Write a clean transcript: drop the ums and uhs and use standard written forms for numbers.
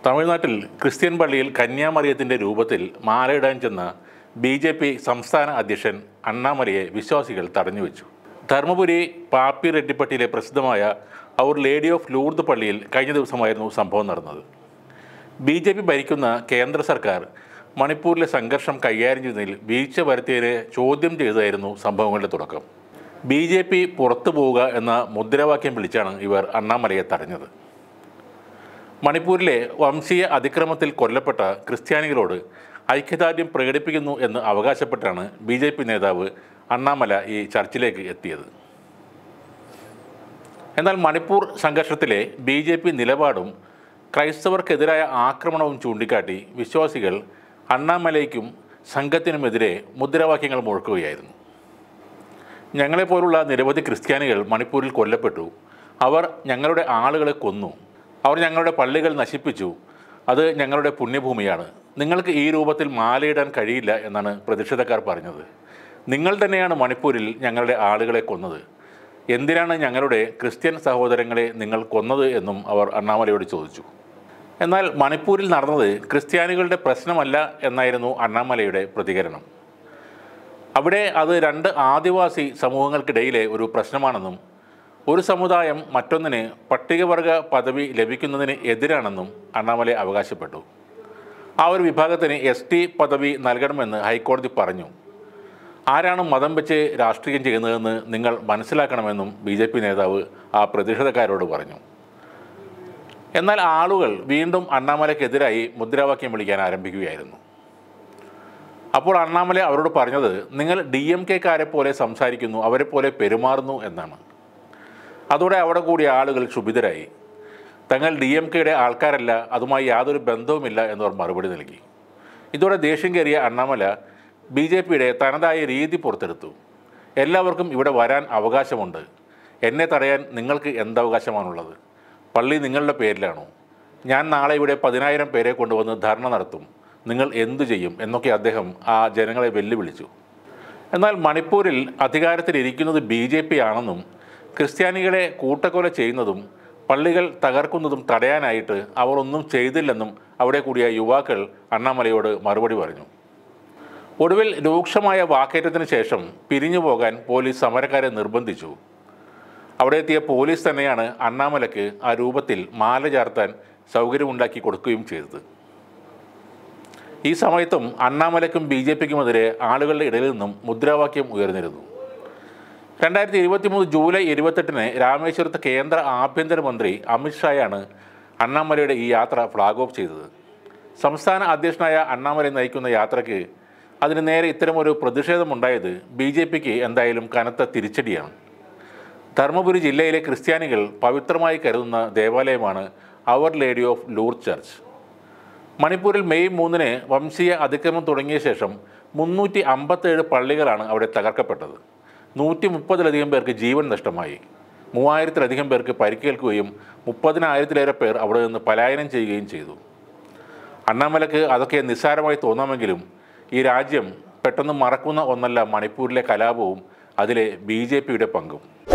തമിഴ്നാട്ടിൽ ക്രിസ്ത്യൻ പള്ളിയിൽ കന്യാമറിയത്തിൻ്റെ രൂപത്തിൽ മാലയിടാൻ ചെന്ന BJP സംസ്ഥാന അധ്യക്ഷൻ അണ്ണാമലയെ വിശ്വാസികൾ തടഞ്ഞുവെച്ചു. ധർമ്മപുരി പാപ്പിറെഡ്ഡിപ്പട്ടിയിലെ പ്രസിദ്ധമായ അവർ ലേഡി ഓഫ് ലൂർദ് പള്ളിയിൽ കഴിഞ്ഞ ദിവസമായിരുന്നു സംഭവം നടന്നത്. BJP ഭരിക്കുന്ന കേന്ദ്ര സർക്കാർ മണിപ്പൂരിലെ സംഘർഷം കൈകാര്യം ചെയ്യുന്നതിൽ വീഴ്ച വരുത്തിയതിനെ ചോദ്യം ചെയ്തതായിരുന്നു സംഭവങ്ങളുടെ തുടക്കം. BJP പുറത്തു പോവുക എന്ന മുദ്രാവാക്യം വിളിച്ചാണ് ഇവർ അണ്ണാമലയെ തടഞ്ഞത്. മണിപ്പൂരിലെ വംശീയ അതിക്രമത്തിൽ കൊല്ലപ്പെട്ട ക്രിസ്ത്യാനികളോട് ഐക്യദാർഢ്യം പ്രകടിപ്പിക്കുന്നു എന്ന് അവകാശപ്പെട്ടാണ് BJP നേതാവ് അണ്ണാമല ഈ ചർച്ചിലേക്ക് എത്തിയത്. എന്നാൽ മണിപ്പൂർ സംഘർഷത്തിലെ BJP നിലപാടും ക്രൈസ്തവർക്കെതിരായ ആക്രമണവും ചൂണ്ടിക്കാട്ടി വിശ്വാസികൾ അണ്ണാമലയ്ക്കും സംഘത്തിനുമെതിരെ മുദ്രാവാക്യങ്ങൾ മുഴക്കുകയായിരുന്നു. ഞങ്ങളെപ്പോലുള്ള നിരവധി ക്രിസ്ത്യാനികൾ മണിപ്പൂരിൽ കൊല്ലപ്പെട്ടു. അവർ ഞങ്ങളുടെ ആളുകളെ കൊന്നു. അവർ ഞങ്ങളുടെ പള്ളികൾ നശിപ്പിച്ചു. അത് ഞങ്ങളുടെ പുണ്യഭൂമിയാണ്. നിങ്ങൾക്ക് ഈ രൂപത്തിൽ മാലയിടാൻ കഴിയില്ല എന്നാണ് പ്രതിഷേധക്കാർ പറഞ്ഞത്. നിങ്ങൾ തന്നെയാണ് മണിപ്പൂരിൽ ഞങ്ങളുടെ ആളുകളെ കൊന്നത്. എന്തിനാണ് ഞങ്ങളുടെ ക്രിസ്ത്യൻ സഹോദരങ്ങളെ നിങ്ങൾ കൊന്നത് എന്നും അവർ അണ്ണാമലയോട് ചോദിച്ചു. എന്നാൽ മണിപ്പൂരിൽ നടന്നത് ക്രിസ്ത്യാനികളുടെ പ്രശ്നമല്ല എന്നായിരുന്നു അണ്ണാമലയുടെ പ്രതികരണം. അവിടെ അത് രണ്ട് ആദിവാസി സമൂഹങ്ങൾക്കിടയിലെ ഒരു പ്രശ്നമാണെന്നും ഒരു സമുദായം മറ്റൊന്നിന് പട്ടികവർഗ പദവി ലഭിക്കുന്നതിന് എതിരാണെന്നും അണ്ണാമല അവകാശപ്പെട്ടു. ആ ഒരു വിഭാഗത്തിന് ST പദവി നൽകണമെന്ന് ഹൈക്കോടതി പറഞ്ഞു. ആരാണ് മതം വെച്ച് രാഷ്ട്രീയം ചെയ്യുന്നതെന്ന് നിങ്ങൾ മനസ്സിലാക്കണമെന്നും BJP നേതാവ് ആ പ്രതിഷേധക്കാരോട് പറഞ്ഞു. എന്നാൽ ആളുകൾ വീണ്ടും അണ്ണാമലയ്ക്കെതിരായി മുദ്രാവാക്യം വിളിക്കാൻ ആരംഭിക്കുകയായിരുന്നു. അപ്പോൾ അണ്ണാമല അവരോട് പറഞ്ഞത്, നിങ്ങൾ DMK-കാരെ പോലെ സംസാരിക്കുന്നു, അവരെ പോലെ പെരുമാറുന്നു എന്നാണ്. അതോടെ അവിടെ കൂടിയ ആളുകൾ ക്ഷുഭിതരായി. തങ്ങൾ DMK-യുടെ ആൾക്കാരല്ല, അതുമായി യാതൊരു ബന്ധവുമില്ല എന്നവർ മറുപടി നൽകി. ഇതോടെ ദേഷ്യം കയറിയ അണ്ണാമല BJP-യുടെ തനതായ രീതി പുറത്തെടുത്തു. എല്ലാവർക്കും ഇവിടെ വരാൻ അവകാശമുണ്ട്. എന്നെ തടയാൻ നിങ്ങൾക്ക് എന്തവകാശമാണുള്ളത്? പള്ളി നിങ്ങളുടെ പേരിലാണോ? ഞാൻ നാളെ ഇവിടെ 10,000 പേരെ കൊണ്ടുവന്ന് ധർണ നടത്തും. നിങ്ങൾ എന്തു ചെയ്യും എന്നൊക്കെ അദ്ദേഹം ആ ജനങ്ങളെ വെല്ലുവിളിച്ചു. എന്നാൽ മണിപ്പൂരിൽ അധികാരത്തിലിരിക്കുന്നത് BJP ആണെന്നും ക്രിസ്ത്യാനികളെ കൂട്ടക്കൊല ചെയ്യുന്നതും പള്ളികൾ തകർക്കുന്നതും തടയാനായിട്ട് അവർ ഒന്നും ചെയ്തില്ലെന്നും അവിടെ കൂടിയ യുവാക്കൾ അണ്ണാമലയോട് മറുപടി പറഞ്ഞു. ഒടുവിൽ രൂക്ഷമായ വാക്കേറ്റത്തിന് ശേഷം പിരിഞ്ഞു പോകാൻ പോലീസ് സമരക്കാരെ നിർബന്ധിച്ചു. അവിടെ എത്തിയ പോലീസ് തന്നെയാണ് അണ്ണാമലയ്ക്ക് ആ രൂപത്തിൽ മാല ചാർത്താൻ സൗകര്യമുണ്ടാക്കി കൊടുക്കുകയും ചെയ്തത്. ഈ സമയത്തും അണ്ണാമലയ്ക്കും BJP-ക്കുമെതിരെ ആളുകളുടെ ഇടയിൽ നിന്നും മുദ്രാവാക്യം ഉയർന്നിരുന്നു. 2023 ജൂലൈ 28-ന് രാമേശ്വരത്ത് കേന്ദ്ര ആഭ്യന്തരമന്ത്രി അമിത് ഷായാണ് അണ്ണാമലയുടെ ഈ യാത്ര ഫ്ലാഗ് ഓഫ് ചെയ്തത്. സംസ്ഥാന അധ്യക്ഷനായ അണ്ണാമല നയിക്കുന്ന യാത്രയ്ക്ക് അതിന് നേരെ ഇത്തരമൊരു പ്രതിഷേധമുണ്ടായത് BJP-ക്ക് എന്തായാലും കനത്ത തിരിച്ചടിയാണ്. ധർമ്മപുരി ജില്ലയിലെ ക്രിസ്ത്യാനികൾ പവിത്രമായി കരുതുന്ന ദേവാലയമാണ് അവർ ലേഡി ഓഫ് ലൂർദ് ചർച്ച്. മണിപ്പൂരിൽ മെയ് 3-ന് വംശീയ അതിക്രമം തുടങ്ങിയ ശേഷം 357 പള്ളികളാണ് അവിടെ തകർക്കപ്പെട്ടത്. 130-ലധികം പേർക്ക് ജീവൻ നഷ്ടമായി. 3000-ലധികം പേർക്ക് പരിക്കേൽക്കുകയും 30,000-ലേറെ പേർ അവിടെ നിന്ന് പലായനം ചെയ്യുകയും ചെയ്തു. അണ്ണാമലയ്ക്ക് അതൊക്കെ നിസ്സാരമായി തോന്നാമെങ്കിലും ഈ രാജ്യം പെട്ടെന്ന് മറക്കുന്ന ഒന്നല്ല മണിപ്പൂരിലെ കലാപവും അതിലെ BJP-യുടെ പങ്കും.